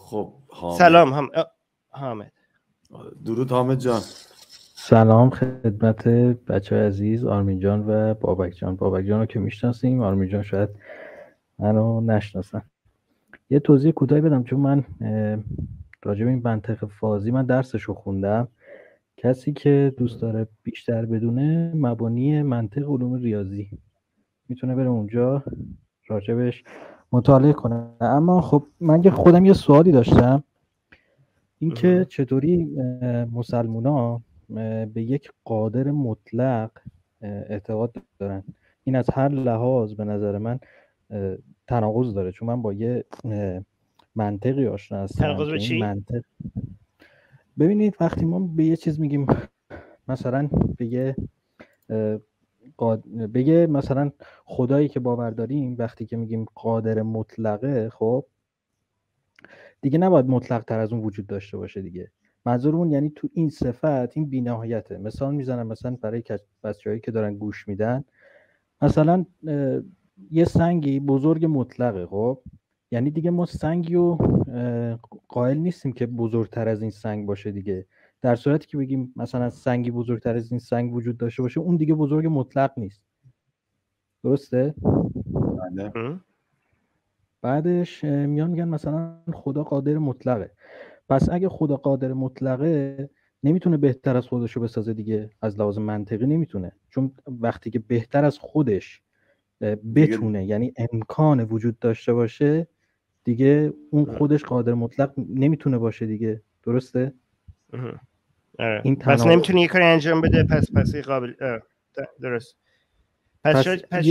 خب سلام حامد. درود حامد جان. سلام خدمت بچه عزیز آرمین جان و بابک جان. بابک جان رو که میشناسیم، آرمین جان شاید منو نشناسن. یه توضیح کوتاهی بدم چون من راجع به این منطق فازی من درسشو خوندم. کسی که دوست داره بیشتر بدونه مبانی منطق علوم ریاضی میتونه بره اونجا راجبش مطالعه کنه. اما خب من که خودم یه سوالی داشتم، این که چطوری مسلمونا به یک قادر مطلق اعتقاد دارن. این از هر لحاظ به نظر من تناقض داره، چون من با یه منطقی آشنا هستم. تناقض به چی؟ منطق، ببینید وقتی ما به یه چیز میگیم مثلا بگه مثلا خدایی که باور داریم، وقتی که میگیم قادر مطلقه، خب دیگه نباید مطلق تر از اون وجود داشته باشه دیگه. منظورمون یعنی تو این صفت این بی‌نهایته. مثال میزنم مثلا برای بچه‌هایی که دارن گوش میدن، مثلا یه سنگی بزرگ مطلقه، خب یعنی دیگه ما سنگی رو قائل نیستیم که بزرگتر از این سنگ باشه دیگه. در صورتی که بگیم مثلا سنگی بزرگتر از این سنگ وجود داشته باشه، اون دیگه بزرگ مطلق نیست. درسته؟ بعدش میان میگن مثلا خدا قادر مطلقه. پس اگه خدا قادر مطلقه نمیتونه بهتر از خودشو بسازه دیگه. از لحاظ منطقی نمیتونه، چون وقتی که بهتر از خودش بتونه یعنی امکان وجود داشته باشه دیگه، اون خودش قادر مطلق نمیتونه باشه دیگه. درسته؟ این پس نمیتونه یه کاری انجام بده. پس قابل درست. پس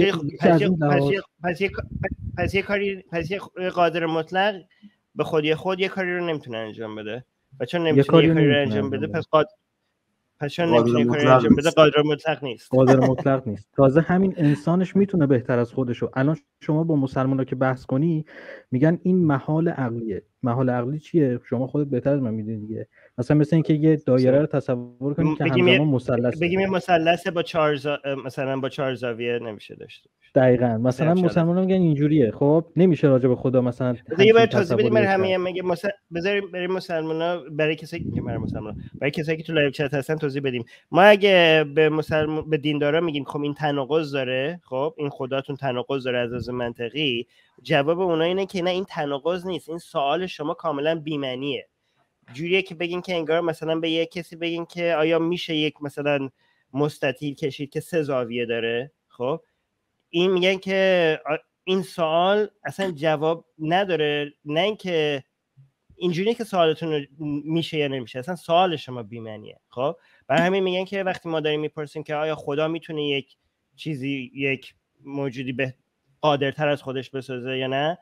یه قادر مطلق به خودی خود یه کاری رو نمیتونه انجام بده. و چون نمیتونه یه کاری رو انجام بده پس چون نمیتونه یه کاری انجام بده قادر مطلق نیست. قادر مطلق نیست. تازه همین انسانش میتونه بهتر از خودشو. الان شما با مسلمانا که بحث کنی میگن این محال عقلیه. محال عقلی چیه؟ شما خودت بهتر از من میدونی دیگه. مثلا اینکه یه دایره رو تصور کنید که همزمان مثلث، بگیم یه مثلث با 4 مثلا با 4 زاویه نمیشه داشته. دقیقاً. مثلا مسلمانا میگن اینجوریه. خب نمیشه راجع به خدا مثلا یه بار توضیح بدیم برای همه. میگه مثلا بذاریم برای مسلمانا، برای کسایی که تو لایو چت هستن توضیح بدیم. ما اگه به دیندارا میگیم خب این تناقض داره، خب این خداتون تناقض داره از لحاظ منطقی، جواب اونا اینه که نه، این تناقض نیست، این سوال شما کاملا بی‌معنیه. جوریه که بگین که انگار مثلا به یک کسی بگین که آیا میشه یک مثلا مستطیل کشید که 3 زاویه داره، خب این میگن که این سوال اصلا جواب نداره. نه اینکه اینجوریه که سوالتون میشه یا نمیشه، اصلا سوال شما بی‌معنیه. خب برای همین میگن که وقتی ما داریم میپرسیم که آیا خدا میتونه یک چیزی، یک موجودی به قادرتر از خودش بسازه یا نه،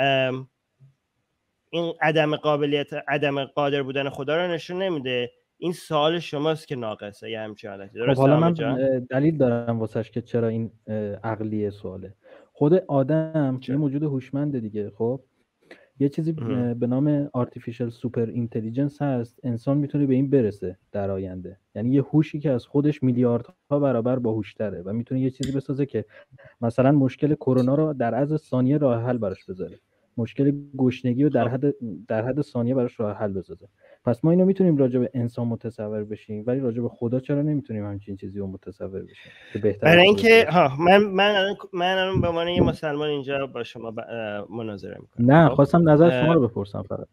این عدم قادر بودن خدا رو نشون نمیده. این سوال شماست که ناقصه. یه همچین حالتی. درسته؟ خب حالا من دلیل دارم واسش که چرا این عقلیه سواله. خود آدم یه موجود هوشمنده دیگه. خب یه چیزی به نام artificial super intelligence هست. انسان میتونه به این برسه در آینده. یعنی یه هوشی که از خودش میلیاردها برابر باهوش‌تره و میتونه یه چیزی بسازه که مثلا مشکل کرونا رو در عرض ثانیه راه حل براش بذاره. مشکل گشنگی رو در حد ثانیه براش راه حل بذاره. پس ما اینو میتونیم راجع به انسان متصور بشیم، ولی راجع به خدا چرا نمیتونیم همچین چیزی رو متصور بشیم که بهتره؟ برای اینکه من الان به عنوان یه مسلمان اینجا با شما مناظره میکنم. نه، خواستم نظر شما رو بپرسم فقط.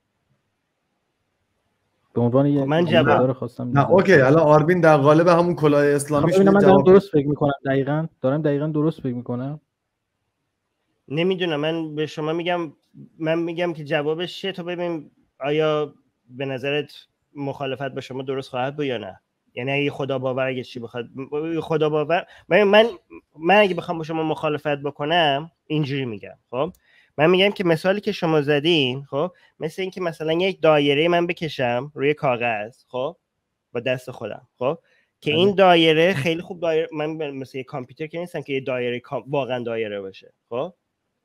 به عنوان یه من خواستم. نه اوکی. الان آرمین در قالب همون کلاه اسلامیش من دارم درست فکر میکنم. دقیقاً درست فکر میکنم. نمیدونم. من به شما میگم که جوابش چیه، تو ببین آیا به نظرت مخالفت با شما درست خواهد بود یا نه. یعنی اگه خدا باور، اگه چی بخواد خدا باور، من اگه بخوام با شما مخالفت بکنم اینجوری میگم. خب من میگم که مثالی که شما زدین، خب مثل این که مثلا یک دایره من بکشم روی کاغذ، خب با دست خودم، خب که این دایره خیلی خوب دایره، من مثل یک کامپیوتر که نیستم که یه دایره واقعا دایره باشه. خب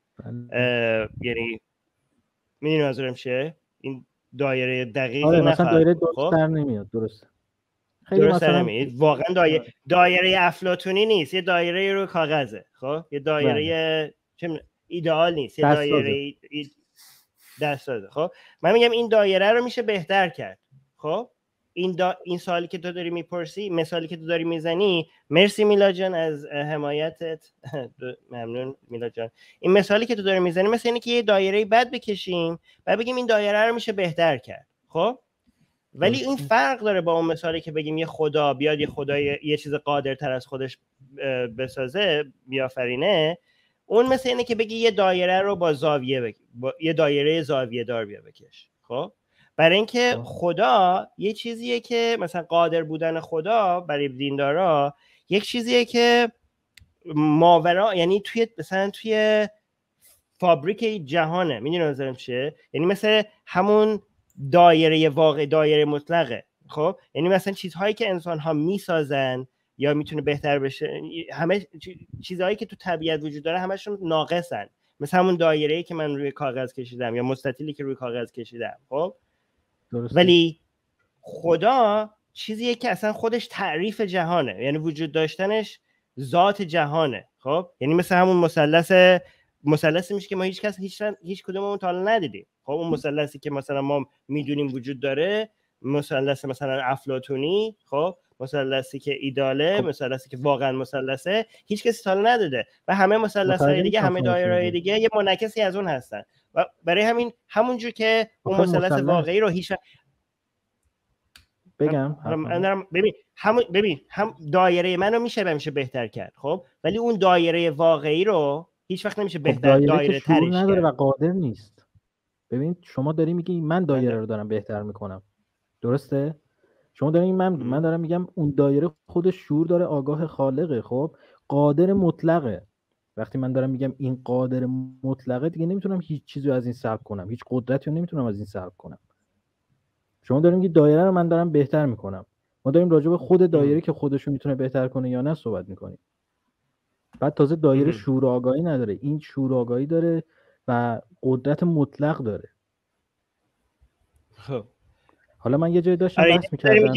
یعنی میدونی منظورم چیه؟ این دایره دقیقی نخواهد. مثلا دایره درست در نمیاد. درسته. خیلی درست مثلا نمیاد. واقعا دایره افلاطونی نیست، یه دایره رو کاغذه. خب یه دایره ایدئال نیست، یه دایره دست داده. خب من میگم این دایره رو میشه بهتر کرد. خب این سوالی که تو داری میپرسی، مثالی که تو داری میزنی، مرسی میلاد جان از حمایتت، ممنون میلاد جان. این مثالی که تو داری میزنی مثل اینه که یه دایره بد بکشیم و بگیم این دایره رو میشه بهتر کرد. خب ولی این فرق داره با اون مثالی که بگیم یه خدا بیاد، یه خدای یه چیز قادرتر از خودش بسازه، بیافرینه. اون مثل اینه که بگی یه دایره رو با زاویه با یه دایره زاویه دار بیا بکش. خب برای اینکه خدا یه چیزیه که مثلا قادر بودن خدا برای دیندارا یک چیزیه که ماورا، یعنی توی مثلا توی فابریک جهانه. میدونی منظورم چیه؟ یعنی مثل همون دایره واقع، دایره مطلقه. خب یعنی مثلا چیزهایی که انسان ها میسازن یا میتونه بهتر بشه، همه چیزهایی که تو طبیعت وجود داره همشون ناقصن. مثل همون دایره‌ای که من روی کاغذ کشیدم یا مستطیلی که روی کاغذ کشیدم. خب ولی خدا چیزیه که اصلا خودش تعریف جهانه، یعنی وجود داشتنش ذات جهانه. خب یعنی مثل همون مثلثی میشه که ما هیچ کدوممون تا حالا ندیدیم. خب اون مثلثی که مثلا ما میدونیم وجود داره، مثلث مثلا افلاطونی، خب مثلثی که ایداله، مثلثی که واقعا مثلثه، هیچ کسی تا حالا ندیده و همه مثلث‌های دیگه، همه دایره‌های دیگه یه منعکسی از اون هستن و برای همین همونجور که اون مثلث واقعی رو هیچ بگم ببین هم دایره منو میشه بهتر کرد. خب ولی اون دایره واقعی رو هیچ وقت نمیشه بهتر دایره ترش نداره و قادر نیست. ببین شما داری میگی من دایره رو دارم بهتر میکنم، درسته؟ شما داری من دارم میگم اون دایره خودش شعور داره، آگاه، خالقه، خب قادر مطلقه. وقتی من دارم میگم این قادر مطلقه، دیگه نمیتونم هیچ چیزی از این سلب کنم، هیچ قدرتی رو نمیتونم از این سلب کنم. شما داریم میگی دایره رو من دارم بهتر میکنم، ما داریم راجع به خود دایره که خودشو میتونه بهتر کنه یا نه صحبت میکنیم. بعد تازه دایره شعور و آگاهی نداره، این شعور و آگاهی داره و قدرت مطلق داره. خب حالا من یه جای داشتم بحث می‌کردم،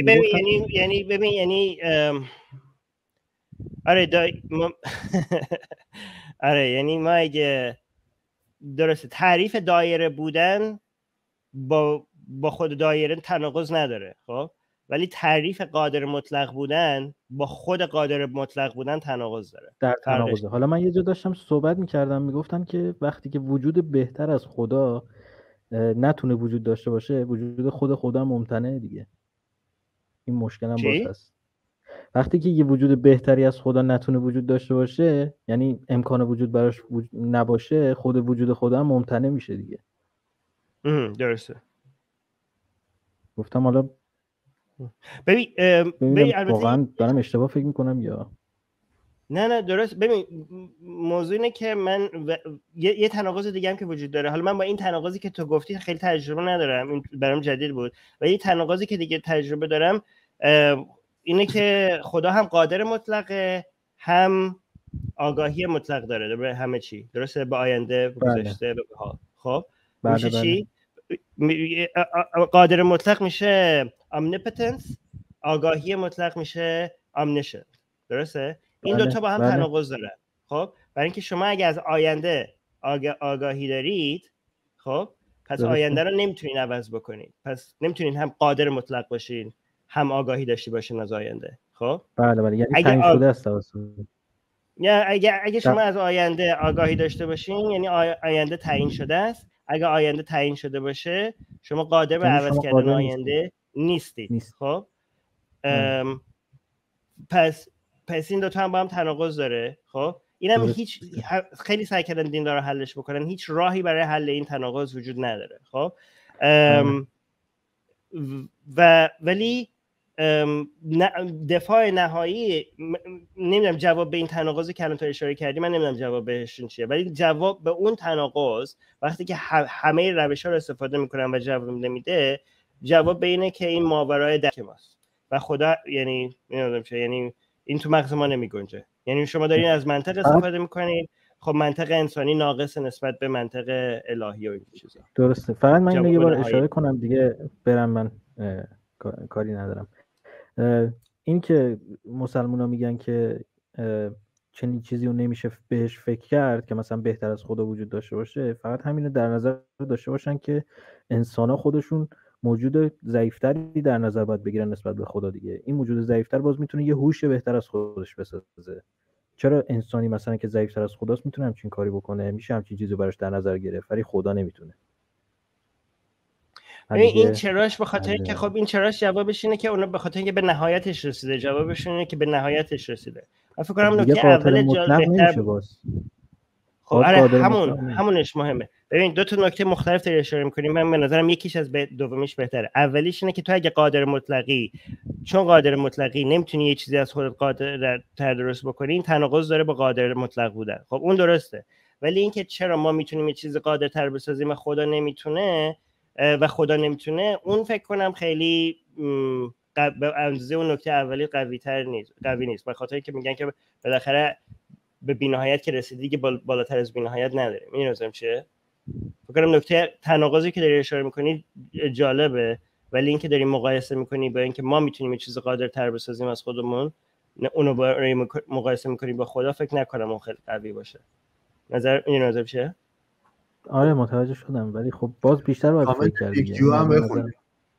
آره یعنی ما اگه درسته تعریف دایره بودن با خود دایره تناقض نداره. خب ولی تعریف قادر مطلق بودن با خود قادر مطلق بودن تناقض داره، در تناقضه. حالا من یه جا داشتم صحبت می‌کردم، میگفتم که وقتی که وجود بهتر از خدا نتونه وجود داشته باشه، وجود خود خدا ممتنعه دیگه. این مشکل هم باز هست. وقتی که یه وجود بهتری از خدا نتونه وجود داشته باشه، یعنی امکان وجود براش نباشه، خود وجود خدا هم ممتنع میشه دیگه. درسته. گفتم حالا ببین واقعا دارم اشتباه فکر میکنم یا نه درست. ببین موضوع اینه که من یه تناقض دیگه هم که وجود داره. حالا من با این تناقضی که تو گفتی خیلی تجربه ندارم، این برام جدید بود. و یه تناقضی که دیگه تجربه دارم اینه که خدا هم قادر مطلقه، هم آگاهی مطلق داره به همه چی. درسته؟ به آینده، به گذشته، به حال. خب میشه چی؟ قادر مطلق میشه omnipotence، آگاهی مطلق میشه omniscient. درسته؟ این دوتا با هم تناقض دارن. خب برای اینکه شما اگه از آینده آگاهی دارید، خب پس آینده رو نمیتونین عوض بکنید. پس نمیتونین هم قادر مطلق باشین هم آگاهی داشته باشین از آینده. خب بله یعنی تعیین شده است یا اگه شما از آینده آگاهی داشته باشین، یعنی آینده تعیین شده است. اگه آینده تعیین شده باشه، شما قادر به عوض کردن آینده نیستید. خب پس این دوتا هم با هم تناقض داره. خب اینم خیلی سعی کردن دیندارا حلش بکنن، هیچ راهی برای حل این تناقض وجود نداره. خب ولی دفاع نهایی، نمیدونم جواب به این تناقضی که الان تو اشاره کردی، من نمیدونم جواب بهشون چیه، ولی جواب به اون تناقض وقتی که همه روش‌ها رو استفاده میکنن و جواب نمیده، جواب به اینه که این ماورای درک ماست و خدا، یعنی نمیدونم چه، یعنی این تو مغز ما نمیگنجه. یعنی شما دارین از منطق استفاده میکنید، خب منطق انسانی ناقص نسبت به منطق الهی و این چیزا. درسته. فقط من اینو یه بار اشاره کنم دیگه برم، من کاری ندارم. این که مسلمونا میگن که چنین چیزی رو نمیشه بهش فکر کرد که مثلا بهتر از خدا وجود داشته باشه، فقط همینو در نظر داشته باشن که انسان‌ها خودشون موجود ضعیف‌تری در نظر باید بگیرن نسبت به خدا دیگه. این موجود ضعیف‌تر باز میتونه یه هوش بهتر از خودش بسازه. چرا انسانی مثلا که ضعیف‌تر از خداست میتونه همچین کاری بکنه، میشه همچین چیزی براش در نظر گرفت، ولی خدا نمیتونه. این چراش به خاطر اینکه خب این چراش جوابش اینه که اونا به خاطر اینکه به نهایتش رسیده، جوابش اینه که به نهایتش رسیده. من فکر کنم نکته اول مطلق باز. خب آره همونش مهمه. ببین دو تا نکته مختلف داری اشاره می‌کنیم. من به نظرم یکیش از دومیش بهتره. اولیش اینه که تو اگه قادر مطلقی، چون قادر مطلقی نمیتونی یه چیزی از خودت قادر درست بکنی، این تناقض داره با قادر مطلق بودن. خب اون درسته. ولی اینکه چرا ما میتونیم یه چیز قادرتر بسازیم و خدا نمیتونه اون فکر کنم خیلی به اندازه اون نکته اولی قوی نیست. به خاطر اینکه میگن که بالاخره به بی‌نهایت که رسیدی دیگه بالاتر از بی‌نهایت نداریم. این نظرم چیه؟ فکر کنم نکته تناقضی که داری اشاره می‌کنی جالبه، ولی اینکه داری مقایسه می‌کنی با اینکه ما میتونیم یه چیز قادرتر بسازیم از خودمون، اونو با مقایسه می‌کنی با خدا، فکر نکنم اون خیلی قوی باشه. نظر چیه؟ آره متوجه شدم، ولی خب باز بیشتر باید فکر کرد دیگه.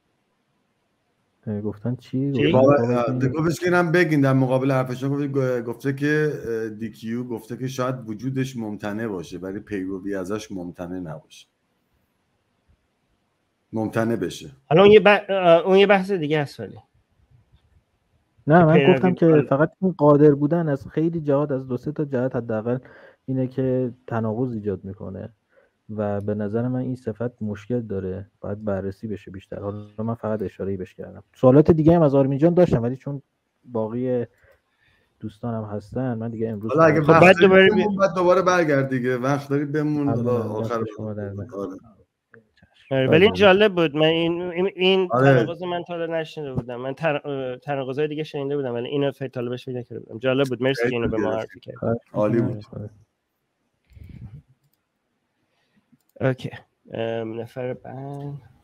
گفتن چی؟ گفتش که اینم بگین در مقابل حرفشون گفته که دیکیو گفته که شاید وجودش ممتنع باشه ولی پیروی ازش ممتنع نباشه، ممتنع بشه. حالا اون یه بحث دیگه هست. ولی نه من گفتم که فقط این قادر بودن از خیلی جهات، از 2-3 تا جهت حداقل اینه که تناقض ایجاد میکنه و به نظر من این صفت مشکل داره، باید بررسی بشه بیشتر. حالا من فقط اشاره‌ای بهش کردم. سوالات دیگه هم از آرمین جان داشتم ولی چون باقی دوستانم هستن من دیگه امروز حالا اگه بعد دوباره برگرد دیگه، وقت داری بمون آخر. ولی جالب بود. من این تناقض من تا حالا نشنیده بودم. من تناقضای دیگه شنیده بودم ولی اینو فکر طالبش فکر نکرده بودم. جالب بود. مرسی که اینو به ما معرفی کردید. عالی بود. اوکی. نفر بعد